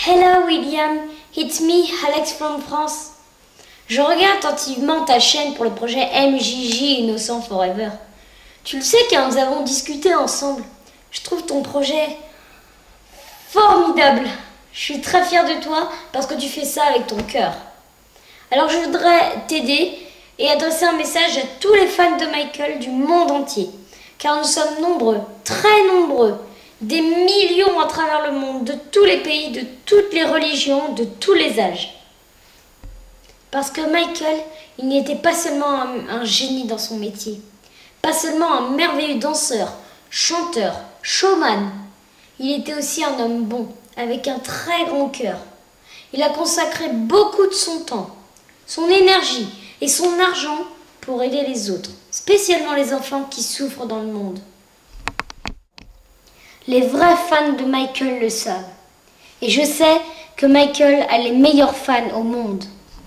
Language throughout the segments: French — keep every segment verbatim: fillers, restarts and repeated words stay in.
Hello William, it's me, Alex from France. Je regarde attentivement ta chaîne pour le projet M J J Innocent Forever. Tu le sais car nous avons discuté ensemble. Je trouve ton projet formidable. Je suis très fière de toi parce que tu fais ça avec ton cœur. Alors je voudrais t'aider et adresser un message à tous les fans de Michael du monde entier. Car nous sommes nombreux, très nombreux, des millions à travers le monde, de tous les pays, de toutes les religions, de tous les âges. Parce que Michael, il n'était pas seulement un, un génie dans son métier, pas seulement un merveilleux danseur, chanteur, showman. Il était aussi un homme bon, avec un très grand cœur. Il a consacré beaucoup de son temps, son énergie et son argent pour aider les autres, spécialement les enfants qui souffrent dans le monde. Les vrais fans de Michael le savent. Et je sais que Michael a les meilleurs fans au monde.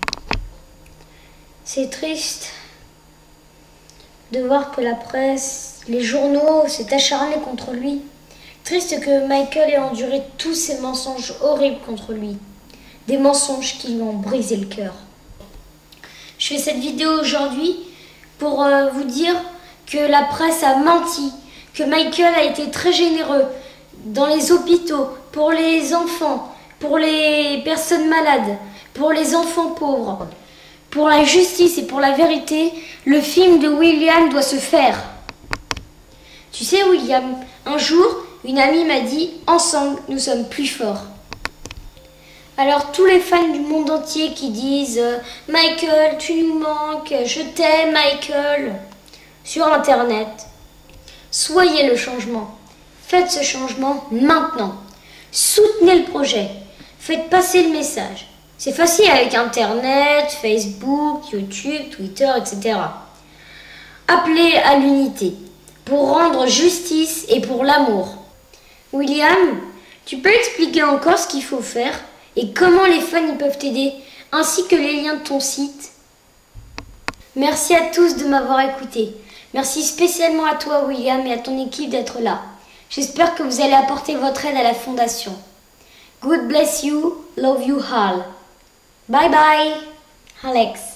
C'est triste de voir que la presse, les journaux s'est acharnés contre lui. Triste que Michael ait enduré tous ces mensonges horribles contre lui. Des mensonges qui lui ont brisé le cœur. Je fais cette vidéo aujourd'hui pour euh, vous dire que la presse a menti, que Michael a été très généreux dans les hôpitaux, pour les enfants, pour les personnes malades, pour les enfants pauvres. Pour la justice et pour la vérité, le film de William doit se faire. Tu sais William, un jour, une amie m'a dit « Ensemble, nous sommes plus forts ». Alors tous les fans du monde entier qui disent « Michael, tu nous manques, je t'aime Michael » sur Internet, soyez le changement. Faites ce changement maintenant. Soutenez le projet. Faites passer le message. C'est facile avec Internet, Facebook, YouTube, Twitter, et cetera. Appelez à l'unité pour rendre justice et pour l'amour. William, tu peux expliquer encore ce qu'il faut faire et comment les fans ils peuvent t'aider, ainsi que les liens de ton site? Merci à tous de m'avoir écouté. Merci spécialement à toi William et à ton équipe d'être là. J'espère que vous allez apporter votre aide à la fondation. God bless you, love you all. Bye bye, Alex.